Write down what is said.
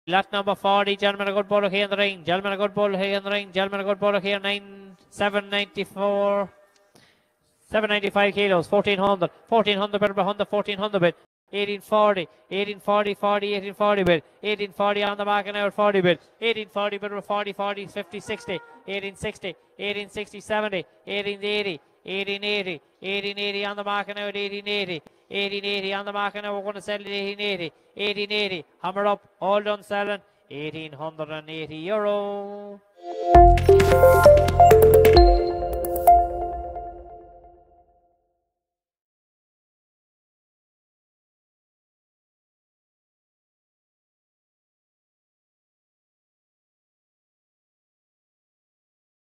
Lot number 40, gentlemen, a good bullock here in the ring. Gentlemen, a good bullock here in the ring. Gentlemen, a good bullock here, 795 kilos, 1400. 1400 bit, 1400 bit. 1840, 40, 1840 bit. 1840 on the mark and out, 40 bit. 1840 bit, 40, 40, 50, 60. 1860, 70. 1880. 1880 on the mark and out, 1880. 1880 on the mark and out, we're going to sell it 1880. 1880, hammer up, all done selling, €1,880.